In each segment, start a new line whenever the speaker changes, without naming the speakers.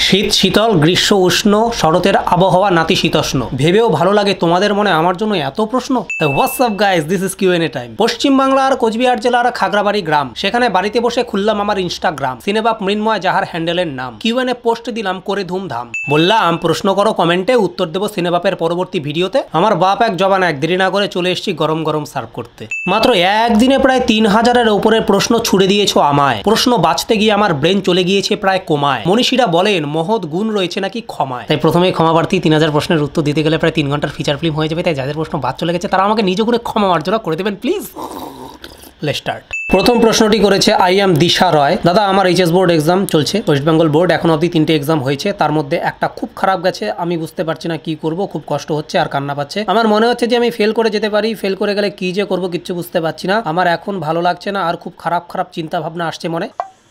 শীত শীতল, গ্রীষ্ম উষ্ণ, শরতের আবহাওয়া নাতিশীতোষ্ণ। ভেবেও ভালো লাগে তোমাদের মনে আমার জন্য এত প্রশ্ন। WhatsApp guys, this is Q n A time. পশ্চিম বাংলার কোচবিহার জেলার খাগড়াবাড়ি গ্রাম, সেখানে বাড়িতে বসে খুললাম আমার ইনস্টাগ্রাম, সিনেবাপ মৃন্ময় যাহার হ্যান্ডেলের নাম। কিউএনএ পোস্ট দিলাম করে ধুমধাম, বললাম প্রশ্ন করো কমেন্টে, উত্তর দেবো সিনেবাপের পরবর্তী ভিডিওতে। আমার বাপ এক জবান এক, দেরি না করে চলে এসেছি গরম গরম সার্ভ করতে। মাত্র একদিনে প্রায় 3000-এর উপরে প্রশ্ন ছুড়ে দিয়েছো আমায়। প্রশ্ন বাঁচতে গিয়ে আমার ব্রেন চলে গিয়েছে প্রায় কোমায়। মনীষীরা বলেন মহৎ গুণ রয়েছে নাকি ক্ষমায়। তাই প্রথমেই ক্ষমা প্রার্থী, 3000 প্রশ্নের উত্তর দিতে গেলে প্রায় 3 ঘন্টার ফিচার ফিল্ম হয়ে যাবে। তাই যাদের প্রশ্ন বাদ চলে গেছে তারা আমাকে নিজ করে ক্ষমা মার্জনা করে দেবেন প্লিজ। Let's start. প্রথম প্রশ্নটি করেছে আই এম দিশা রয়। দাদা, আমার এইচএস বোর্ড এক্সাম চলছে, ওয়েস্ট বেঙ্গল বোর্ড। এখন অবধি 3টে এক্সাম হয়েছে, তার মধ্যে একটা খুব খারাপ গেছে। আমি বুঝতে পারছি না কি করব, খুব কষ্ট হচ্ছে আর কান্না পাচ্ছে। আমার মনে হচ্ছে যে আমি ফেল করে যেতে পারি, ফেল করে গেলে কি যে করব কিচ্ছু বুঝতে পারছি না। আমার এখন ভালো লাগছে না আর খুব খারাপ খারাপ চিন্তা ভাবনা আসছে মনে।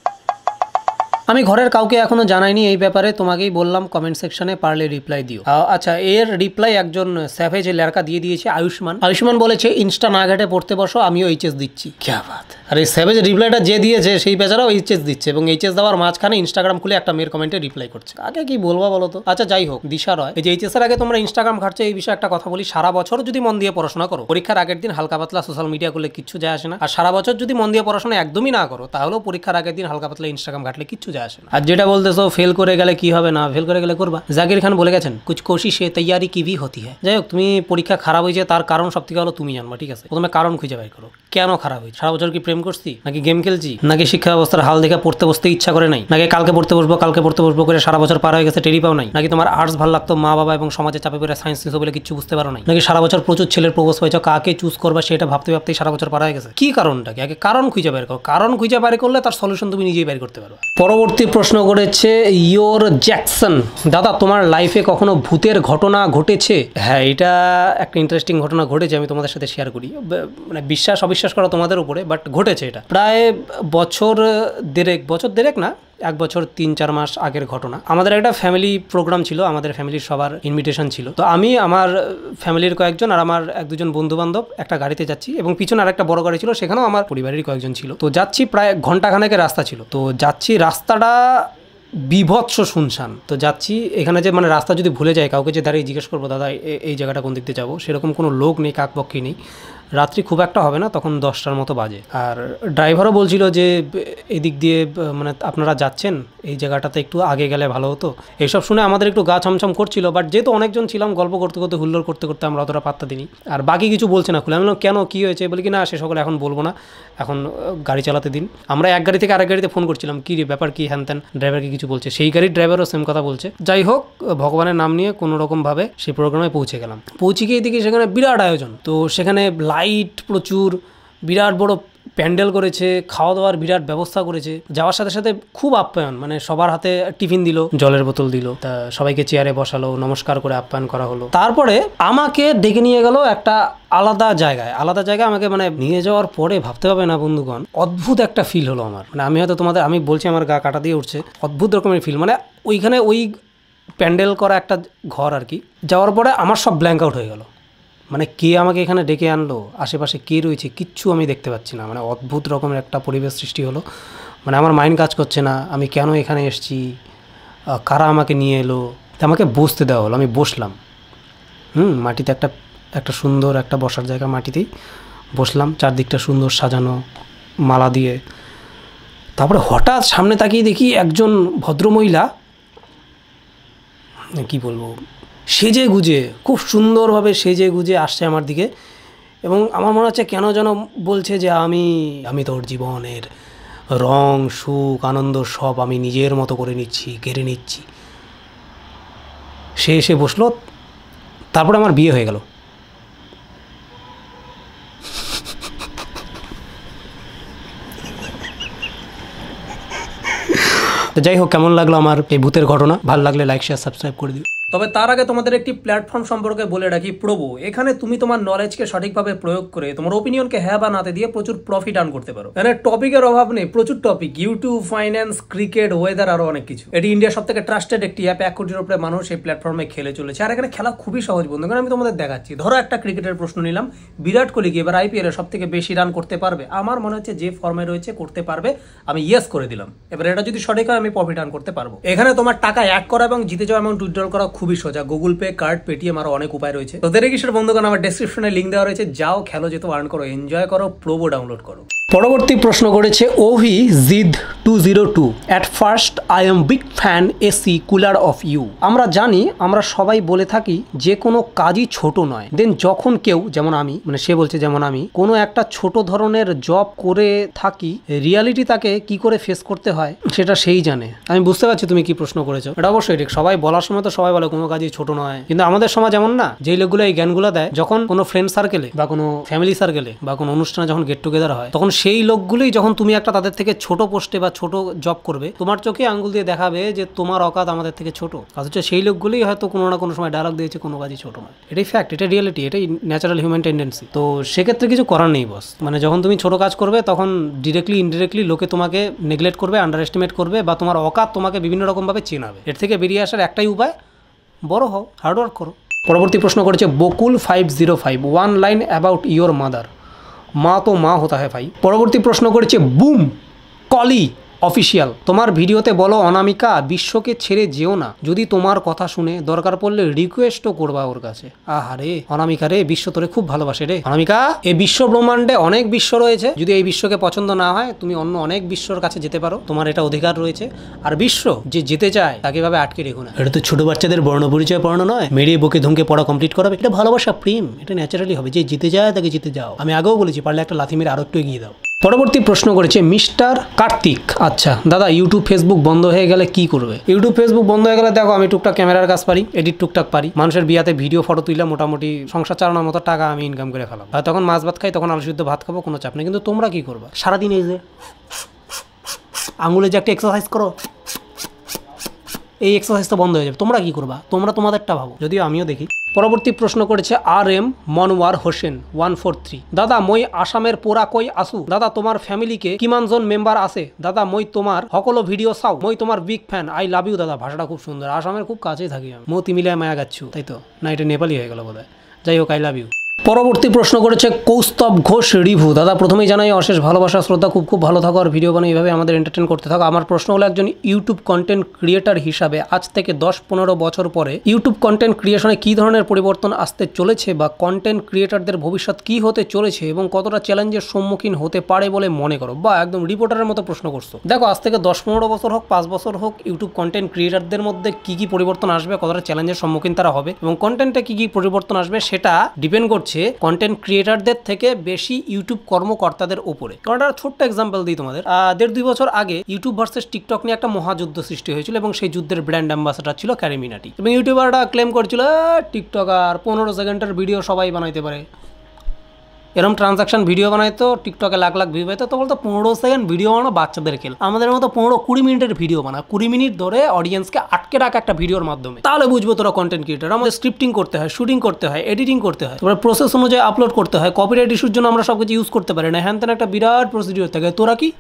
আমি ঘরের কাউকে এখনো জানাইনি এই ব্যাপারে, তোমাকেই বললাম কমেন্ট সেকশনে পারলে রিপ্লাই দিও। আচ্ছা, এর রিপ্লাই একজন স্যাভেজ লড়কা দিয়ে দিয়েছে, আয়ুষ্মান। আয়ুষ্মান বলেছে ইনস্টা না ঘাটে পড়তে বসো, আমিও এইচএস দিচ্ছি। ক্যা বাত। আর এই স্যাভেজ রিপ্লাইটা যে দিয়েছে সেই বেচারাও এইচএস দিচ্ছে এবং এইচএস দেওয়ার মাঝখানে ইনস্টাগ্রাম খুলে একটা মেয়ের কমেন্টে রিপ্লাই করছে। আগে কি বলবো বলো তো। আচ্ছা যাই হোক, দিশা রয়, এই যে এইচএস এর আগে তোমরা ইনস্টাগ্রাম ঘাটছো, এই বিষয়ে একটা কথা বলি। সারা বছর যদি মন দিয়ে পড়াশোনা করো, পরীক্ষার আগের দিন হালকা পাতলা সোশ্যাল মিডিয়া করলে কিচ্ছু যায় আসে না। আর সারা বছর যদি মন দিয়ে পড়াশোনা একদমই না করো, তাহলেও পরীক্ষার আগের দিন হালকা পাতলা ইনস্টাগ্রাম ঘাটলে কিচ্ছু যায় আসে না। আর যেটা বলতেছো ফেল করে গেলে কি হবে, না ফেল করে গেলে করবা। জাকির খান বলে গেছেন কুছ কোশিশে তৈয়ারি কি ভি হতি হ্যায়। যাই হোক, তুমি পরীক্ষা খারাপ হয়েছে তার কারণ সব থেকে হলো তুমি জানবা, ঠিক আছে? প্রথমে কারণ খুঁজে বের করো, কেন খারাপ হয়েছে। সারা বছর কি প্রেম করছি, নাকি গেম খেলছি, নাকি শিক্ষা ব্যবস্থার হাল দেখে পড়তে বসতে ইচ্ছা করে নাই, নাকি কালকে পড়তে বসবো করে সারা বছর পার হয়ে গেছে টেরি পাও নাই, নাকি তোমার আর্টস ভালো লাগতো মা বাবা এবং সমাজে চাপে পড়ে সায়েন্স নিছো বলে কিচ্ছু বুঝতে পারো নাই, নাকি সারা বছর প্রচুর ছেলের প্রপোজ হয়েছে, কাকে চুজ করবা সেটা ভাবতে ভাবতেই সারা বছর পার হয়ে গেছে। কি কারণটা কি, আগে কারণ খুঁজে বের করো। কারণ খুঁজে বের করলে তার সলিউশন তুমি নিজেই বের করতে পারবে। পরবর্তী প্রশ্ন করেছে ইয়োর জ্যাকসন। দাদা, তোমার লাইফে কখনো ভূতের ঘটনা ঘটেছে? হ্যাঁ, এটা একটা ইন্টারেস্টিং ঘটনা ঘটেছে, আমি তোমাদের সাথে শেয়ার করি। মানে বিশ্বাস অবিশ্বাস করা তোমাদের উপরে, বাট ঘটেছে এটা। প্রায় বছর দেড়েক না, 1 বছর 3-4 মাস আগের ঘটনা। আমাদের একটা ফ্যামিলি প্রোগ্রাম ছিল, আমাদের ফ্যামিলির সবার ইনভিটেশন ছিল। তো আমি, আমার ফ্যামিলির কয়েকজন আর আমার 1-2জন বন্ধু বান্ধব একটা গাড়িতে যাচ্ছি এবং পিছনে আর একটা বড় গাড়ি ছিল, সেখানেও আমার পরিবারের কয়েকজন ছিল। তো যাচ্ছি, প্রায় ঘন্টাখানেকের রাস্তা ছিল। তো যাচ্ছি, রাস্তাটা বিভৎস শুনশান। তো যাচ্ছি, এখানে যে মানে রাস্তা যদি ভুলে যায়, কাউকে যে দাঁড়িয়ে জিজ্ঞেস করবো দাদা এই জায়গাটা কোন দিক দিয়ে যাবো, সেরকম কোনো লোক নেই, কাকপক্ষী নেই। রাত্রি খুব একটা হবে না, তখন 10টার মতো বাজে। আর ড্রাইভারও বলছিল যে এদিক দিয়ে মানে আপনারা যাচ্ছেন, এই জায়গাটাতে একটু আগে গেলে ভালো হতো। এইসব শুনে আমাদের একটু গা ছমছম করছিল, বাট যেহেতু অনেকজন ছিলাম, গল্প করতে করতে হুল্লোড় করতে করতে আমরা অতটা পাত্তা দিইনি। আর বাকি কিছু বলছে না খুলে। আমি বললাম কেন, কী হয়েছে? বলি কি না, সে সকলে এখন বলবো না, এখন গাড়ি চালাতে দিন। আমরা এক গাড়ি থেকে আরেক গাড়িতে ফোন করছিলাম, কী রে ব্যাপার, কী হ্যান ত্যান। ড্রাইভারকে কিছু বলছে, সেই গাড়ির ড্রাইভারও সেম কথা বলছে। যাই হোক, ভগবানের নাম নিয়ে কোনো রকমভাবে সেই প্রোগ্রামে পৌঁছে গেলাম। পৌঁছে গিয়ে দেখি সেখানে বিরাট আয়োজন। তো সেখানে লাইট প্রচুর, বিরাট বড় প্যান্ডেল করেছে, খাওয়া দাওয়ার বিরাট ব্যবস্থা করেছে। যাওয়ার সাথে সাথে খুব আপ্যায়ন, মানে সবার হাতে টিফিন দিল, জলের বোতল দিল, তা সবাইকে চেয়ারে বসালো, নমস্কার করে আপ্যায়ন করা হলো। তারপরে আমাকে ডেকে নিয়ে গেল একটা আলাদা জায়গায় আমাকে মানে নিয়ে যাওয়ার পরে ভাবতে হবে না বন্ধুগণ, অদ্ভুত একটা ফিল হলো আমার। মানে আমি হয়তো আমি বলছি, আমার গা কাটা দিয়ে উঠছে, অদ্ভুত রকমের ফিল। মানে ওইখানে ওই প্যান্ডেল করা একটা ঘর আর কি, যাওয়ার পরে আমার সব ব্ল্যাঙ্ক আউট হয়ে গেল। মানে কে আমাকে এখানে ডেকে আনলো, আশেপাশে কে রয়েছে কিচ্ছু আমি দেখতে পাচ্ছি না। মানে অদ্ভুত রকমের একটা পরিবেশ সৃষ্টি হলো। মানে আমার মাইন্ড কাজ করছে না, আমি কেন এখানে এসেছি, কারা আমাকে নিয়ে এলো। আমাকে বসতে দেওয়া হলো, আমি বসলাম। মাটিতে একটা সুন্দর একটা বসার জায়গা, মাটিতেই বসলাম, চারদিকটা সুন্দর সাজানো মালা দিয়ে। তারপরে হঠাৎ সামনে তাকিয়ে দেখি একজন ভদ্রমহিলা, কি বলবো, সেজে গুজে, খুব সুন্দরভাবে সেজে গুজে আসছে আমার দিকে। এবং আমার মনে হচ্ছে কেন যেন বলছে যে আমি তোর জীবনের রং, সুখ, আনন্দ সব আমি নিজের মতো করে নিচ্ছি, কেড়ে নিচ্ছি। সে এসে বসলো, তারপরে আমার বিয়ে হয়ে গেল। তো যাই হোক, কেমন লাগলো আমার এই ভূতের ঘটনা? ভালো লাগলে লাইক শেয়ার সাবস্ক্রাইব করে দিও। তবে তার আগে তোমাদের একটি প্ল্যাটফর্ম সম্পর্কে বলে রাখি, প্রবো। এখানে তুমি তোমার নলেজকে সঠিকভাবে প্রয়োগ করে তোমার ওপিনিয়নকে হ্যাঁ বা নাতে দিয়ে প্রচুর প্রফিট আর্ন করতে পারো। এখানে টপিকের অভাব নেই, প্রচুর topic, YouTube, finance, cricket, weather, আরো অনেক কিছু। এটি ইন্ডিয়ার সব থেকে ট্রাস্টেড একটি অ্যাপ। 1 কোটির উপরে মানুষ এই প্ল্যাটফর্মে খেলে চলেছে। আর এখানে খেলা খুবই সহজ বন্ধু, কারণ আমি তোমাদের দেখাচ্ছি। ধরো একটা ক্রিকেটের প্রশ্ন নিলাম, বিরাট কোহলি কি এবার আইপিএল এর সব থেকে বেশি রান করতে পারবে? আমার মনে হচ্ছে যে ফর্মে রয়েছে করতে পারবে, আমি ইয়েস করে দিলাম। এবার এটা যদি সঠিক হয় আমি প্রফিট আর্ন করতে পারবো। এখানে তোমার টাকা অ্যাড করা এবং জিতে যাওয়া এবং উইথড্রল করা খুবই সোজা। গুগল পে, কার্ড, পেটিএম, আরো অনেক উপায় রয়েছে। তো দেরি কিসের বন্ধুগণ, আমার ডেসক্রিপশনে লিঙ্ক দেওয়া রয়েছে, যাও খেলো, যেত আর্ন করো, এনজয় করো, প্রোবো ডাউনলোড করো। পরবর্তী প্রশ্ন করেছে ওভি জিদ 202। At first I am big fan AC cooler of you. আমরা জানি, আমরা সবাই বলে থাকি যে কোনো কাজই ছোট নয়। দেন যখন কেউ, যেমন আমি, মানে সে বলছে যেমন আমি, কোনো একটা ছোট ধরনের জব করে থাকি, রিয়ালিটি তাকে কি করে ফেস করতে হয় সেটা সেই জানে। আমি বুঝতে পারছি তুমি কি প্রশ্ন করেছো। এটা অবশ্যই ঠিক, সবাই বলার সময় তো সবাই বলে কোনো কাজই ছোট নয়, কিন্তু আমাদের সমাজ এমন না। যেই লোকগুলো এই জ্ঞানগুলো দেয়, যখন কোনো ফ্রেন্ড সার্কেলে বা কোনো ফ্যামিলি সার্কেলে বা কোনো অনুষ্ঠানে যখন গেট টুগেদার হয়, তখন সেই লোকগুলোই যখন তুমি একটা তাদের থেকে ছোট পোস্টে বা ছোট জব করবে, তোমার চোখে আঙ্গুল দিয়ে দেখাবে যে তোমার অকাত আমাদের থেকে ছোট। অথচ সেই লোকগুলোই হয়তো কোনো না কোনো সময় ডায়লগ দিয়েছে কোনো কাজই ছোট নয়। এটাই ফ্যাক্ট, এটা রিয়েলিটি, এটাই ন্যাচারাল হিউম্যান টেন্ডেন্সি। তো সেক্ষেত্রে কিছু করার নেই বস। মানে যখন তুমি ছোট কাজ করবে, তখন ডিরেক্টলি ইনডিরেক্টলি লোকে তোমাকে নেগলেক্ট করবে, আন্ডার এস্টিমেট করবে, বা তোমার অকাত তোমাকে বিভিন্ন রকমভাবে চেনাবে। এর থেকে বেরিয়ে আসার একটাই উপায়, বড় হও, হার্ডওয়ার্ক করো। পরবর্তী প্রশ্ন করেছে Bakul 505। 1 line about your mother. মা তো মা হতা হ্যাঁ ভাই। পরবর্তী প্রশ্ন করেছে বুম কলি অফিসিয়াল। তোমার ভিডিওতে বলো অনামিকা বিশ্বকে ছেড়ে যেও না, যদি তোমার কথা শুনে, দরকার পড়লে রিকোয়েস্টও করবা ওর কাছে। আহারে অনামিকা রে, বিশ্ব তোরে খুব ভালোবাসে রে। অনামিকা, এই বিশ্ব ব্রহ্মাণ্ডে অনেক বিশ্ব রয়েছে, যদি এই বিশ্বকে পছন্দ না হয় তুমি অন্য অনেক বিশ্বর কাছে যেতে পারো, তোমার এটা অধিকার রয়েছে। আর বিশ্ব যে যেতে চায় তাকে ভাবে আটকে রেখো না। এটা তো ছোট বাচ্চাদের বর্ণ পরিচয় পড়ানো নয়, মেরে বুকে ধুমকে পড়া কমপ্লিট করাবে। এটা ভালোবাসা, প্রেম, এটা ন্যাচারালি হবে। যে জিতে যায় তাকে জিতে যাও। আমি আগেও বলেছি, পারলে একটা লাথি মেরে আরো একটু এগিয়ে দাও। পরবর্তী প্রশ্ন করেছে মিস্টার কার্তিক। আচ্ছা দাদা, ইউটিউব ফেসবুক বন্ধ হয়ে গেলে কি করবে? ইউটিউব ফেসবুক বন্ধ হয়ে গেলে দেখো, আমি টুকটাক ক্যামেরার কাজ পারি, এডিট টুকটাক পারি, মানুষের বিয়াতে ভিডিও ফটো তুলে মোটামুটি সংসার চালানোর মতো টাকা আমি ইনকাম করে ফেলাম। আর তখন মাছ ভাত খাই, তখন আলু সিদ্ধ ভাত খাবো, কোনো চাপ নেই। কিন্তু তোমরা কি করবা? সারাদিন এই যে আঙুলে যে একটা এক্সারসাইজ করো, এই এক্সারসাইজ তো বন্ধ হয়ে যাবে। তোমরা কি করবা? তোমরা তোমাদেরটা ভাবো, যদিও আমিও দেখি। পরবর্তী প্রশ্ন করেছে RM মনোয়ার হোসেন 143। দাদা মই আসামের পোরা কই আসু। দাদা তোমার ফ্যামিলিকে কিমানজন মেম্বার আছে? দাদা মই তোমার সকলো ভিডিও চাও, মই তোমার big fan, I love you. দাদা ভাষাটা খুব সুন্দর, আসামের খুব কাছেই থাকি আমি। মতি মিলায় মায়া গাচ্ছু, তাই তো না? এটা নেপালি হয়ে গেল বোধহয়। যাই হোক, আই লাভ ইউ। পরবর্তী প্রশ্ন করেছে কৌস্তব ঘোষ রিভু। দাদা প্রথমেই জানাই অশেষ ভালোবাসা, শ্রদ্ধা, খুব খুব ভালো থাকো আর ভিডিও বানিয়ে এইভাবে আমাদের এন্টারটেন করতে থাকো। আমার প্রশ্ন হলো, একজন ইউটিউব কন্টেন্ট ক্রিয়েটার হিসাবে আজ থেকে 10-15 বছর পরে ইউটিউব কন্টেন্ট ক্রিয়েশনে কী ধরনের পরিবর্তন আসতে চলেছে, বা কন্টেন্ট ক্রিয়েটারদের ভবিষ্যৎ কী হতে চলেছে এবং কতটা চ্যালেঞ্জের সম্মুখীন হতে পারে বলে মনে করো? বা একদম রিপোর্টারের মতো প্রশ্ন করছো। দেখো, আজ থেকে 10-15 বছর হোক, 5 বছর হোক, ইউটিউব কন্টেন্ট ক্রিয়েটারদের মধ্যে কী কী পরিবর্তন আসবে, কতটা চ্যালেঞ্জের সম্মুখীন তারা হবে এবং কন্টেন্টে কী কী পরিবর্তন আসবে, সেটা ডিপেন্ড করছে কন্টেন্ট ক্রিয়েটারদের থেকে বেশি ইউটিউব কর্মকর্তাদের উপরে। কারণ একটা ছোট্ট এক্সাম্পল দিই তোমাদের। 1.5-2 বছর আগে ইউটিউব ভার্সেস টিকটক নিয়ে একটা মহাযুদ্ধ সৃষ্টি হয়েছিল এবং সেই যুদ্ধের ব্র্যান্ড অ্যাম্বাসেডর ছিল ক্যারি মিনাটি। এবং ইউটিউবাররা ক্লেম করছিল টিকটক আর 15 সেকেন্ডের ভিডিও সবাই বানাইতে পারে। এরকম ট্রানজাকশন ভিডিও বানাইতো, টিকটকে লাখ লাখ ভিউ পাইতো। তো বলতো 15 সেকেন্ড ভিডিও বানানো বাচ্চাদের খেল। আমাদের মতো 15-20 মিনিটের ভিডিও বানা, 20 মিনিট ধরে অডিয়েন্সকে আটকে রাখা একটা ভিডিওর মাধ্যমে, তাহলে বুঝবো তোরা কন্টেন্ট ক্রিয়েটার। আমাদের স্ক্রিপ্টিং করতে হয়, শুটিং করতে হয়, এডিটিং করতে হয়, তারপরে প্রসেস অনুযায়ী আপলোড করতে হয়, কপিরাইট ইস্যুর জন্য আমরা সব কিছু ইউজ করতে পারি না, হ্যান তেন একটা বিরাট প্রসিডিওর থাকে। তোরা কি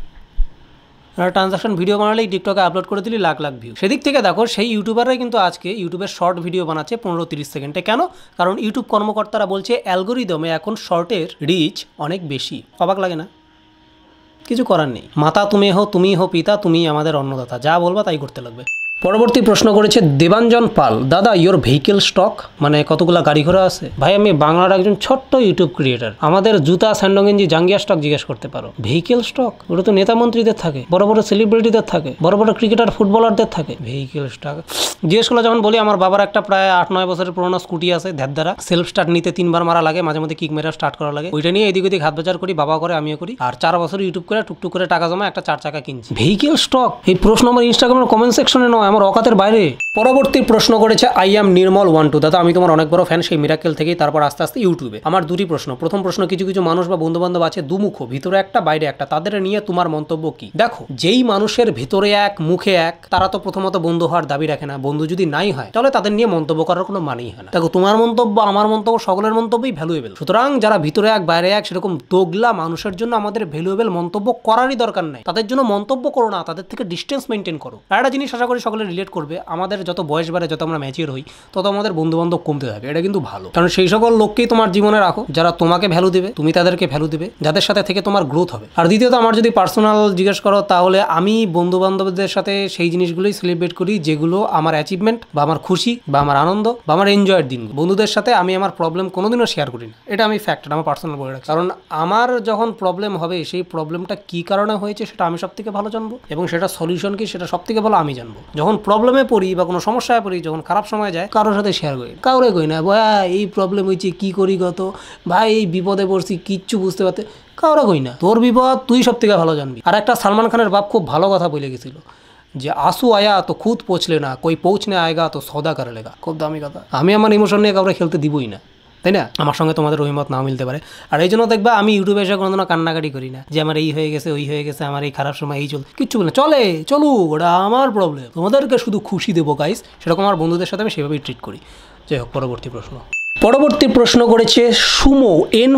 ট্রানজাকশন ভিডিও বানালেই টিকটকে আপলোড করে দিলি লাখ লাখ ভিউ। সেদিক থেকে দেখো, সেই ইউটিউবাররাই কিন্তু আজকে ইউটিউবের শর্ট ভিডিও বানাচ্ছে 15-30 সেকেন্ডে। কেন? কারণ ইউটিউব কর্মকর্তারা বলছে অ্যালগোরিদমে এখন শর্টের রিচ অনেক বেশি। অবাক লাগে না? কিছু করার নেই। মাতা তুমি হো, তুমি হো পিতা, তুমি আমাদের অন্নদাতা, যা বলবা তাই করতে লাগবে। পরবর্তী প্রশ্ন করেছে দেবাঞ্জন পাল। দাদা ইয়োর ভেহিকেল স্টক, মানে কতগুলা গাড়ি ঘোড়া আছে? ভাই আমি বাংলার একজন ছোট্ট ইউটিউব ক্রিয়েটার, আমাদের জুতা, স্যান্ডো গেঞ্জি, জাঙ্গিয়া স্টক জিজ্ঞেস করতে পারো। ভেহিকেল স্টক ওটা তো নেতা মন্ত্রীদের থাকে, বড় বড় সেলিব্রিটিদের থাকে, বড় বড় ক্রিকেটার ফুটবলারদের থাকে। ভেহিকেল স্টক জিজ্ঞেস করলে যখন বলি, আমার বাবার একটা প্রায় 8-9 বছরের পুরোনো স্কুটি আছে, ধ্যাদ্দারা, সেলফ স্টার্ট নিতে 3 বার মারা লাগে, মাঝে মধ্যে কিক মেরা স্টার্ট করা লাগে। ওইটা নিয়ে এদিক ওদিক হাত বাজার করি, বাবা করে আমিও করি। আর 4 বছর ইউটিউব করে টুকটুক করে টাকা জমা একটা 4 চাকা কিনছি। ভেহিকেল স্টক এই প্রশ্ন আমার ইনস্টাগ্রামের কমেন্ট সেকশনে নয়, আমার অকাতের বাইরে। পরবর্তী প্রশ্ন করেছে আই এম নির্মল 1 2। দাদা আমি তোমার অনেক বড় ফ্যান, সেই মিরাকেল থেকেই তারপর আস্তে আস্তে ইউটিউবে। আমার দুটি প্রশ্ন। প্রথম প্রশ্ন, কিছু কিছু মানুষ বা বন্ধু বান্ধব আছে দুমুখ, ভিতরে একটা বাইরে একটা, তাদের নিয়ে তোমার মন্তব্য কি? দেখো, যেই মানুষের ভিতরে এক মুখে এক, তারা তো প্রথমত বন্ধু হওয়ার দাবি রাখে না। বন্ধু যদি নাই হয় তাহলে তাদের নিয়ে মন্তব্য করার কোনো মানেই হয় না। দেখো, তোমার মন্তব্য আমার মন্তব্য সকলের মন্তব্যই ভ্যালুয়েবল। সুতরাং যারা ভিতরে এক বাইরে এক সেরকম দোগলা মানুষের জন্য আমাদের ভ্যালুয়েবল মন্তব্য করারই দরকার নাই। তাদের জন্য মন্তব্য করো না, তাদের থেকে ডিস্টেন্স মেনটেন করো। আর একটা জিনিস আশা করি সকলে রিলেট করবে, আমাদের যত বয়স বাড়ে, যত আমরা ম্যাচিওর হই, তত আমাদের বন্ধু বান্ধব কমতে থাকে। এটা কিন্তু ভালো, কারণ সেই সকল লোককেই তোমার জীবনে রাখো যারা তোমাকে ভ্যালু দেবে, তুমি তাদেরকে ভ্যালু দেবে, যাদের সাথে থেকে তোমার গ্রোথ হবে। আর দ্বিতীয়ত, আমার যদি পার্সোনাল জিজ্ঞেস করো তাহলে আমি বন্ধু বান্ধবদের সাথে সেই জিনিসগুলোই সেলিব্রেট করি যেগুলো আমার অ্যাচিভমেন্ট বা আমার খুশি বা আমার আনন্দ বা আমার এনজয়ের দিন। বন্ধুদের সাথে আমি আমার প্রবলেম কোনোদিনও শেয়ার করি না। এটা আমি ফ্যাক্ট, আমার পার্সোনাল বলে রাখি। কারণ আমার যখন প্রবলেম হবে, সেই প্রবলেমটা কি কারণে হয়েছে সেটা আমি সব থেকে ভালো জানবো, এবং সেটা সলিউশন কি সেটা সব থেকে ভালো আমি জানবো। যখন প্রবলেমে পড়ি বা কোনো সমস্যায় পড়ি, যখন খারাপ সময় যায়, কারোর সাথে শেয়ার করি, কাউরে কই না ভাই এই প্রবলেম হয়েছে কি করি গত, ভাই এই বিপদে পড়ছি কিচ্ছু বুঝতে পারতে, কাউরা কই না। তোর বিপদ তুই সব থেকে ভালো জানবি। আর একটা সালমান খানের বাপ খুব ভালো কথা বলে গেছিল যে আসু আয়া তো খুদ পৌঁছলে না, কই পৌঁছনে আয়েগা তো সৌদা করে লেগা। খুব দামি কথা। আমি আমার ইমোশন নিয়ে কাউরে খেলতে দিবই না, তাই না? আমার সঙ্গে তোমাদের অভিমত নাও মিলতে পারে। আর এই জন্য দেখবা আমি ইউটিউবে এসে কোনোদিনও কান্নাকাটি করি না যে আমার এই হয়ে গেছে ওই হয়ে গেছে, আমার এই খারাপ সময় এই কিচ্ছু বলে চলুক, ওটা আমার প্রবলেম, তোমাদেরকে শুধু খুশি দেবো গাইস। সেরকম আমার বন্ধুদের সাথে আমি সেভাবেই ট্রিট করি। যাই হোক, পরবর্তী প্রশ্ন করেছে সুমো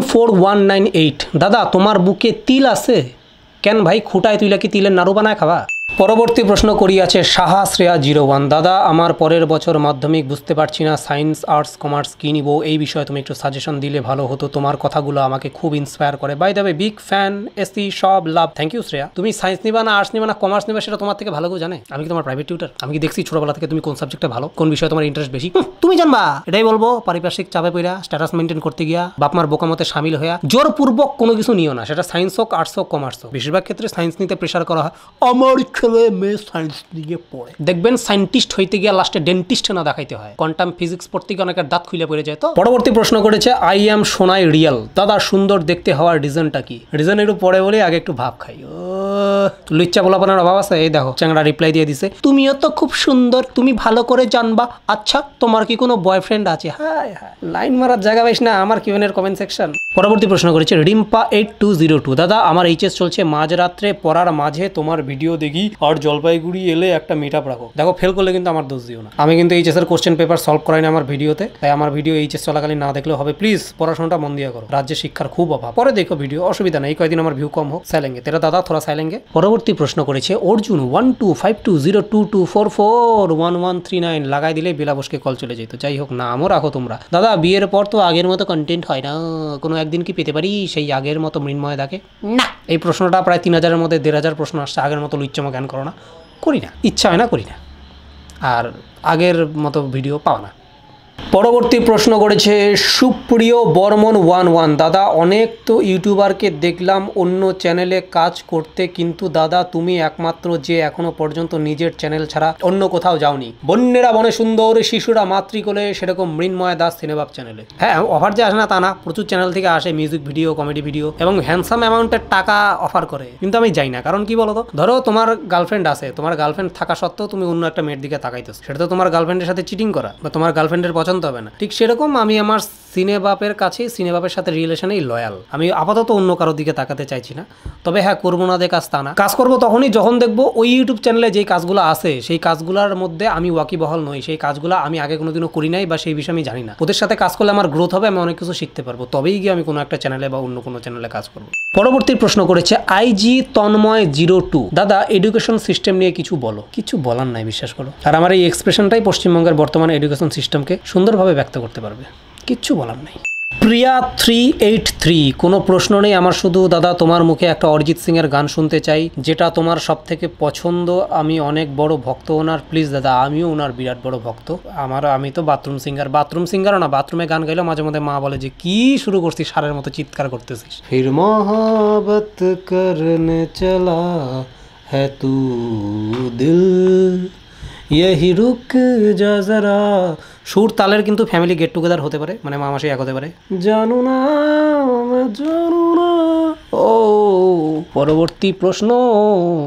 N4198। দাদা তোমার বুকে তিল আছে কেন ভাই? খুঁটায় তুইলা কি তিলের নাড়ু বানায় খাবা? পরবর্তী প্রশ্ন করিয়াছে সাহা শ্রেয়া 01। দাদা আমার পরের বছর মাধ্যমিক, বুঝতে পারছি না সায়েন্স আর্টস কমার্স কী নিব, এই বিষয়ে তুমি একটু সাজেশন দিলে ভালো হতো। তোমার কথাগুলো আমাকে খুব ইন্সপায়ার করে। By the way, big fan, AC সব লাভ। Thank you Shreya. তুমি সায়েন্স নিবা না আর্টস নিবা না কমার্স নিবা সেটা তোমার থেকে ভালো কেউ জানে? আমি কি তোমার প্রাইভেট টিউটার? আমি কি দেখছি ছোটবেলা থেকে তুমি কোন সাবজেক্টে ভালো, কোন বিষয়ে তোমার ইন্টারেস্ট বেশি? তুমি জানবা। এটাই বলবো, পারিপার্শ্বিক চাপে পড়া, স্ট্যাটাস মেনটেন করতে গিয়া, বাপমার বোকামতে সামিল হইয়া জোরপূর্বক কোনো কিছু নিও না। সেটা সায়েন্স হোক, আর্টস হোক, কমার্স হোক। বেশিরভাগ ক্ষেত্রে সায়েন্স নিতে প্রেশার করা হয়। আমার ছেলে মেয়ে সায়েন্স নিয়ে পড়ে, দেখবেন সায়েন্টিস্ট হইতে গিয়ে লাস্টে ডেন্টিস্ট না দেখাইতে হয়। কোয়ান্টাম ফিজিক্স পড়তে গিয়ে অনেকের দাঁত খুলে পড়ে যায়। তো পরবর্তী প্রশ্ন করেছে আই এম সোনাই রিয়াল। দাদা সুন্দর দেখতে হওয়ার রিজনটা কি? রিজন একটু পরে বলে, আগে একটু ভাব খাই। ও লুচ্চা বলাপনার অভাব আছে? এই দেখো, চ্যাংড়া রিপ্লাই দিয়ে দিছে, তুমিও তো খুব সুন্দর, তুমি ভালো করে জানবা। আচ্ছা তোমার কি কোনো বয়ফ্রেন্ড আছে? হায় হায়, লাইন মারার জায়গা পাইস না আমার কিউএনের কমেন্ট সেকশন। পরবর্তী প্রশ্ন করেছে রিম্পা 8202। দাদা আমার এইচএস চলছে, মাঝরাত্রে পড়ার মাঝে তোমার ভিডিও দেখি, আর জলপাইগুড়ি এলে একটা মিট আপ রাখো। দেখো, ফেল করলে কিন্তু আমার দোষ দিও না। আমি কিন্তু এইচএস এর কোশ্চেন পেপার সলভ করাই না আমার ভিডিওতে, তাই আমার ভিডিও এইচএস চলাকালীন না দেখলেও হবে। প্লিজ পড়াশোনাটা মন দিয়ে করো, রাজ্যে শিক্ষার খুব অভাব। পরে দেখো ভিডিও, অসুবিধা নেই, কয়েকদিন আমার ভিউ কম হোক। সাইলেঙ্গে তেরা দাদা থোড়া সাইলেঙ্গে। পরবর্তী প্রশ্ন করেছে অর্জুন 12520224411139। লাগাই দিলে বেলাবসকে কল চলে যেত। যাই হোক, নামও রাখো তোমরা। দাদা বিয়ের পর তো আগের মতো কন্টেন্ট হয় না, কোনো একদিন কি পেতে পারি সেই আগের মতো মৃন্ময় দাকে? না, এই প্রশ্নটা প্রায় 3000-এর মধ্যে 1500 প্রশ্ন আসছে। আগের মতো লুচ্চমো জ্ঞান করো না, করি না, ইচ্ছা হয় না, করি না, আর আগের মতো ভিডিও পাও না। পরবর্তী প্রশ্ন করেছে সুপ্রিয় বর্মন 11। দাদা অনেক তো ইউটিউবারকে দেখলাম অন্য চ্যানেলে কাজ করতে, কিন্তু দাদা তুমি একমাত্র যে এখনো পর্যন্ত নিজের চ্যানেল ছাড়া অন্য কোথাও যাওনি। বন্যেরা বনে সুন্দর, শিশুরা মাতৃকোলে, সেরকম মৃন্ময় দাস সিনেবাব চ্যানেলে। হ্যাঁ, অফার যে আসে না তা না, প্রচুর চ্যানেল থেকে আসে মিউজিক ভিডিও, কমেডি ভিডিও এবং হ্যান্ডসাম অ্যামাউন্টের টাকা অফার করে, কিন্তু আমি যাই না। কারণ কি বলতো, ধরো তোমার গার্লফ্রেন্ড আছে, তোমার গার্লফ্রেন্ড থাকা সত্ত্বেও তুমি অন্য একটা মেয়ের দিকে তাকাইতেছো, সেটা তো তোমার গার্লফ্রেন্ডের সাথে চিটিং করা বা তোমার গার্লফ্রেন্ডের পছন্দ হবে না। ঠিক সেরকম আমি আমার সিনেবাপের কাছে, সিনেবাপের সাথে রিলেশনেই লয়াল। আমি আপাতত অন্য কারোর দিকে তাকাতে চাইছি না। তবে হ্যাঁ, করবো না যে কাজ তা না, কাজ করবো তখনই যখন দেখবো ওই ইউটিউব চ্যানেলে যেই কাজগুলো আছে সেই কাজগুলোর মধ্যে আমি ওয়াকিবহাল নই, সেই কাজগুলো আমি আগে কোনোদিনও করি নাই বা সেই বিষয়ে আমি জানি না। ওদের সাথে কাজ করলে আমার গ্রোথ হবে, আমি অনেক কিছু শিখতে পারবো, তবেই গিয়ে আমি কোনো একটা চ্যানেলে বা অন্য কোনো চ্যানেলে কাজ করবো। পরবর্তী প্রশ্ন করেছে আইজি তন্ময় 02। দাদা এডুকেশন সিস্টেম নিয়ে কিছু বলো। কিছু বলার নাই, বিশ্বাস করো। আর আমার এই এক্সপ্রেশনটাই পশ্চিমবঙ্গের বর্তমানে এডুকেশন সিস্টেমকে সুন্দরভাবে ব্যক্ত করতে পারবে। কিচ্ছু বলার নাই। প্রিয়া 383। কোনো প্রশ্ন নেই আমার, শুধু দাদা তোমার মুখে একটা অরিজিৎ সিং এর গান শুনতে চাই, যেটা তোমার সব থেকে পছন্দ। আমি অনেক বড় ভক্ত ওনার, প্লিজ দাদা। আমিও ওনার বিরাট বড় ভক্ত। আমি তো বাথরুম সিঙ্গারও না, বাথরুমে গান গাইলেও মাঝে মধ্যে মা বলে যে কি শুরু করছিস, সারের মতো চিৎকার করতেছিস। ফির মোহাবত করনে চলা হ্যাঁ তু দিল यही रुक जा जरा। সুর তালের কিন্তু ফ্যামিলি গেট টুগেদার হতে পারে, মানে মা মাসি এক হতে পারে। জানো না ও। পরবর্তী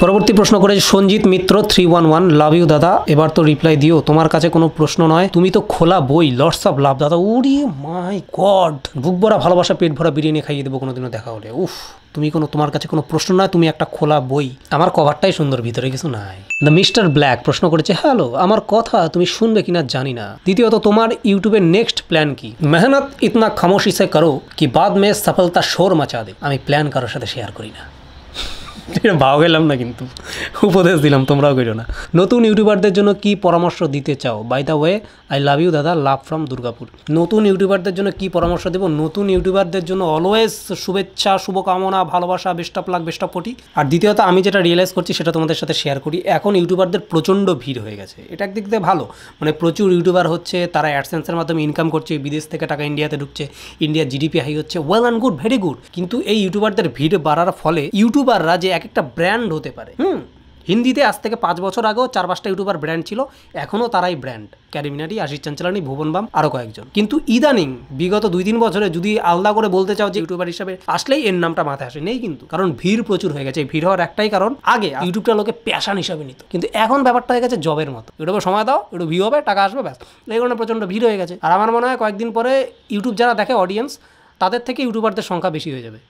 পরবর্তী প্রশ্ন করেছে সঞ্জিত মিত্র 311, লাভ ইউ দাদা, এবার তো রিপ্লাই দিও, তোমার কাছে কোনো প্রশ্ন নয়, তুমি তো খোলা বই, লটস অফ লাভ দাদা। উরি মাই গড, বুক ভরা ভালোবাসা পেট ভরা বিরিয়ানি খাইয়ে দেবো কোনোদিনও দেখা হলে। উফ, তোমার কাছে কোনো প্রশ্ন নয়, তুমি একটা খোলা বই। আমার কভারটাই সুন্দর, ভিতরে কিছু নাই। দ্য মিস্টার ব্ল্যাক প্রশ্ন করেছে হ্যালো, আমার কথা তুমি শুনবে কিনা জানি না। দ্বিতীয়ত, তোমার ইউটিউবের নেক্সট প্ল্যান কি? মেহনত ইতনা খামোশি সে করো কি বাদ মে সফলতা শোর মাচা দে। আমি প্ল্যান কারোর সাথে শেয়ার করি না। এটা ভাও গেলাম না, কিন্তু উপদেশ দিলাম, তোমরাও করো না। নতুন ইউটিউবারদের জন্য কি পরামর্শ দিতে চাও? By the way, I love you দাদা, লাভ ফ্রম দুর্গাপুর। নতুন ইউটিউবারদের জন্য কি পরামর্শ দেবো? নতুন ইউটিউবারদের জন্য অলওয়েজ শুভেচ্ছা, শুভকামনা, ভালোবাসা, best of luck, best of potty. আর দ্বিতীয়ত, আমি যেটা রিয়েলাইজ করছি সেটা তোমাদের সাথে শেয়ার করি, এখন ইউটিউবারদের প্রচণ্ড ভিড় হয়ে গেছে। এটা একদিক দিয়ে ভালো, মানে প্রচুর ইউটিউবার হচ্ছে, তারা অ্যাডসেন্সের মাধ্যমে ইনকাম করছে, বিদেশ থেকে টাকা ইন্ডিয়াতে ঢুকছে, ইন্ডিয়ার জিডিপি হাই হচ্ছে, well and good, very good. কিন্তু এই ইউটিউবারদের ভিড় বাড়ার ফলে ইউটিউবাররা যে এক একটা ব্র্যান্ড হতে পারে, হিন্দিতে আজ থেকে 5 বছর আগেও 4-5টা ইউটিউবার ব্র্যান্ড ছিল, এখনও তারাই ব্র্যান্ড। ক্যারিমিনাটি, আশিস চাঞ্চলানি, ভুবন বাম, আরও কয়েকজন। কিন্তু ইদানিং বিগত 2-3 বছরে যদি আলাদা করে বলতে চাও যে ইউটিউবার হিসাবে আসলেই এর নামটা মাথায় আসে, নেই কিন্তু। কারণ ভিড় প্রচুর হয়ে গেছে। ভিড় হওয়ার একটাই কারণ, আগে ইউটিউবটা লোকে প্যাশন হিসাবে নিত, কিন্তু এখন ব্যাপারটা হয়ে গেছে জবের মতো। ইউটিউবে সময় দাও, একটু ভিউ হবে, টাকা আসবে, ব্যাস। এই কারণে প্রচণ্ড ভিড় হয়ে গেছে। আর আমার মনে হয় কয়েকদিন পরে ইউটিউব যারা দেখে অডিয়েন্স, তাদের থেকে ইউটিউবারদের সংখ্যা বেশি হয়ে যাবে।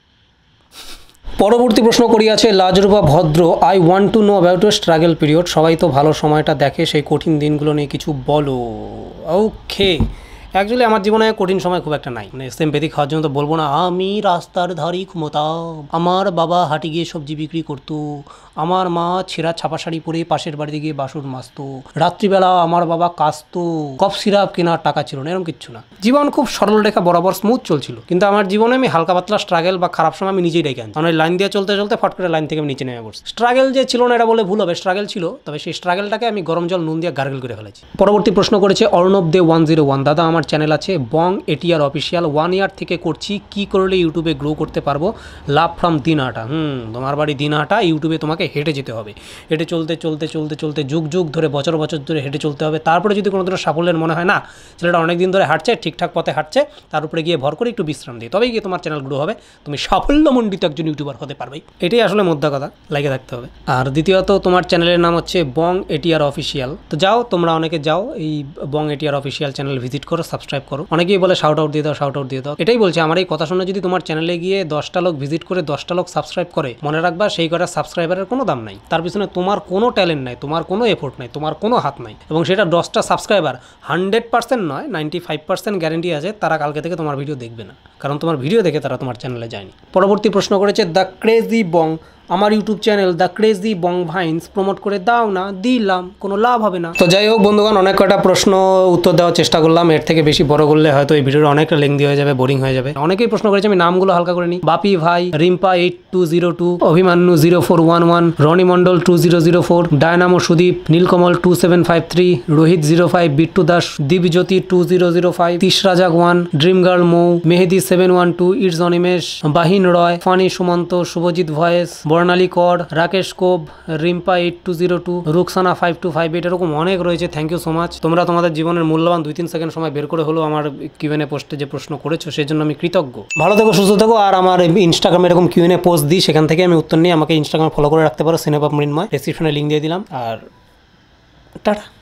পরবর্তী প্রশ্ন করিয়াছে Lajrupa Bhadra, I want to know about your struggle period. সবাই তো ভালো সময়টা দেখে, সেই কঠিন দিনগুলো নিয়ে কিছু বলো। ওকে, অ্যাকচুয়ালি আমার জীবনে কঠিন সময় খুব একটা নাই, মানে সিম্প্যাথি খাওয়ার জন্য তো বলবো না। আমি রাস্তার ধারেই ঘুমোতাম, আমার বাবা হাটে গিয়ে সবজি বিক্রি করতো, আমার মা ছেঁড়া ছাপা শাড়ি পরে পাশের বাড়িতে গিয়ে বাসন মাজতো, রাত্রিবেলা আমার বাবা কাশতো, কফ সিরাপ কেনার টাকা ছিল না, এরকম কিচ্ছু না। জীবন খুব সরল রেখা বরাবর স্মুথ চলছিল। কিন্তু আমার জীবনে আমি হালকা পাতলা স্ট্রাগল বা খারাপ সময় আমি নিজেই ডেকে আনছি। কারণ লাইন দিয়ে চলতে চলতে ফট করে লাইন থেকে আমি নিচে নেমে পড়ছি। স্ট্রাগল যে ছিল না এটা বলে ভুল হবে, স্ট্রাগল ছিল, তবে সেই স্ট্রাগলটাকে আমি গরম জল নুন দিয়ে গার্গল করে ফেলেছি। পরবর্তী প্রশ্ন করেছে অর্ণব দে 101, দাদা আমার চ্যানেল আছে বং এটিআর অফিসিয়াল, 1 ইয়ার থেকে করছি, কি করলে ইউটিউবে গ্রো করতে পারবো? Love from Dinhata. তোমার বাড়ি দিনহাটা, ইউটিউবে তোমাকে হেঁটে যেতে হবে। হেঁটে চলতে চলতে চলতে চলতে যুগ যুগ ধরে, বছর বছর ধরে হেঁটে চলতে হবে। তারপরে যদি কোনো ধরনের সাফল্যের মনে হয় না ছেলেটা অনেক দিন ধরে হাঁটছে, ঠিকঠাক পথে হাঁটছে, তার উপরে গিয়ে ভর করে একটু বিশ্রাম দিই, তবেই গিয়ে তোমার চ্যানেল গ্রো হবে, তুমি সাফল্যমণ্ডিত একজন ইউটিউবার হতে পারবেই। এটাই আসলে মোদ্দা কথা, লাগে থাকতে হবে। আর দ্বিতীয়ত, তোমার চ্যানেলের নাম হচ্ছে বং এটিআর অফিসিয়াল, তো যাও, তোমরা অনেকে যাও, এই Bong ATR official channel visit করো, সাবস্ক্রাইব করো। অনেকেই বলে শাউট আউট দিয়ে দাও, শাউট আউট দিয়ে দাও। এটাই বলছে, আমার এই কথা শুনে যদি তোমার চ্যানেলে গিয়ে 10টা লোক ভিজিট করে 10টা লোক সাবস্ক্রাইব করে, মনে রাখবা সেই কটা সাবস্ক্রাইবারের কোনো দাম নাই, তার পিছনে তোমার কোনো ট্যালেন্ট নাই, তোমার কোনো এফোর্ট নাই, তোমার কোনো হাত নাই। এবং সেটা 10টা সাবস্ক্রাইবার 100% নয়, 95% গ্যারেন্টি আছে তারা কালকে থেকে তোমার ভিডিও দেখবে না, কারণ তোমার ভিডিও দেখে তারা তোমার চ্যানেলে যায়নি। পরবর্তী প্রশ্ন করেছে দ্য ক্রেজি বং, আমার YouTube channel the crazy Bong vines promote করে দাও না। দিলাম, কোনো লাভ হবে না। তো যাই হোক বন্ধুগণ, অনেক কটা প্রশ্ন উত্তর দেওয়ার চেষ্টা করলাম, এর থেকে বেশি বড় করলে হয়তো এই ভিডিওটা অনেকটা লেংদি হয়ে যাবে, বোরিং হয়ে যাবে। অনেকেই প্রশ্ন করেছে, আমি নামগুলো হালকা করে নিই। বাপি ভাই, রিম্পা 8202, অভিমান্যু 0411, রনি মন্ডল 2004, ডায়নামো সুদীপ, নীলকমল 2753, রোহিত 05, বিট্টু দাস, দীপজ্যোতি 2005, তিসরাজাক 1, dream girl Mou, Mehedi 712, it's Animesh, বাহিন রয়, ফানি সুমন্ত, শুভজিৎ ভয়েস, বর্ণালী কর, রাকেশ কোব, রিম্পা 8202, রুকসানা 5258, এরকম অনেক রয়েছে। Thank you so much. তোমরা তোমাদের জীবনের মূল্যবান 2-3 সেকেন্ড সময় বের করে হলো আমার কিউএনএ পোস্টে যে প্রশ্ন করেছো সেই জন্য আমি কৃতজ্ঞ। ভালো থেকো, সুস্থ থেকো। আর আমার ইনস্টাগ্রামে এরকম কিউএনএ পোস্ট দিই, সেখান থেকে আমি উত্তর নিয়ে আমাকে ইনস্টাগ্রামে ফলো করে রাখতে পারো, সিনেপা মৃন্ময়, ডেসক্রিপশনে লিঙ্ক দিয়ে দিলাম। আর টাটা।